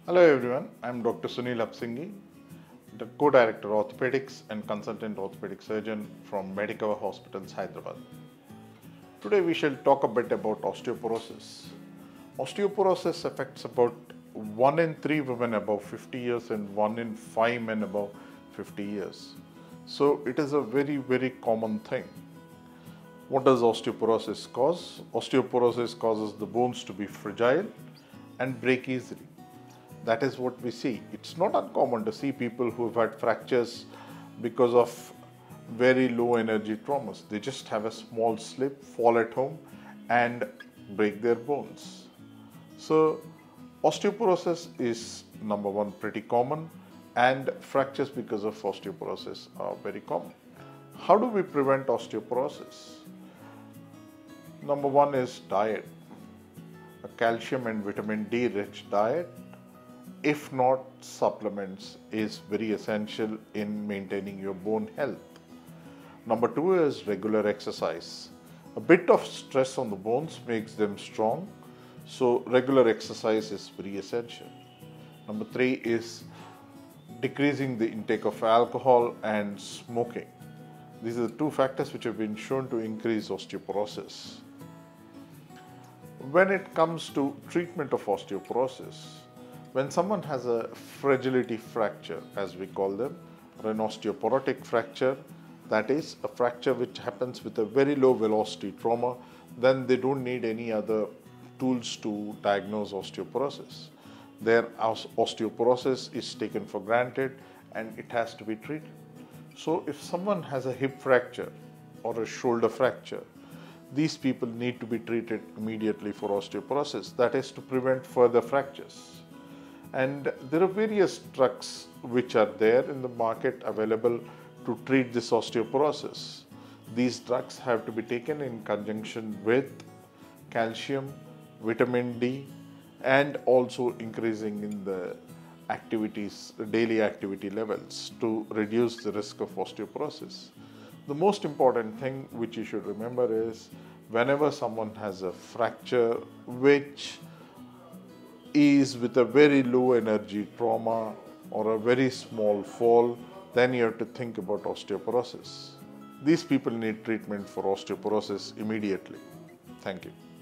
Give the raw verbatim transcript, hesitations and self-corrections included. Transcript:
Hello everyone, I am Doctor Sunil Apsinghi, the Co-Director Orthopedics and Consultant Orthopedic Surgeon from Medicover Hospitals, Hyderabad. Today we shall talk a bit about osteoporosis. Osteoporosis affects about one in three women above fifty years and one in five men above fifty years. So it is a very very common thing. What does osteoporosis cause? Osteoporosis causes the bones to be fragile and break easily. That is what we see. It's not uncommon to see people who've had fractures because of very low energy traumas. They just have a small slip, fall at home and break their bones. So osteoporosis is number one pretty common, and fractures because of osteoporosis are very common. How do we prevent osteoporosis? Number one is diet. A calcium and vitamin D rich diet, if not supplements, is very essential in maintaining your bone health. Number two is regular exercise. A bit of stress on the bones makes them strong, so regular exercise is very essential. Number three is decreasing the intake of alcohol and smoking. These are the two factors which have been shown to increase osteoporosis. When it comes to treatment of osteoporosis, when someone has a fragility fracture, as we call them, or an osteoporotic fracture, that is a fracture which happens with a very low velocity trauma, then they don't need any other tools to diagnose osteoporosis. Their osteoporosis is taken for granted and it has to be treated. So if someone has a hip fracture or a shoulder fracture, these people need to be treated immediately for osteoporosis, that is to prevent further fractures. And there are various drugs which are there in the market available to treat this osteoporosis. These drugs have to be taken in conjunction with calcium, vitamin D, and also increasing in the activities, daily activity levels to reduce the risk of osteoporosis. The most important thing which you should remember is whenever someone has a fracture which is with a very low energy trauma or a very small fall, then you have to think about osteoporosis. These people need treatment for osteoporosis immediately. Thank you.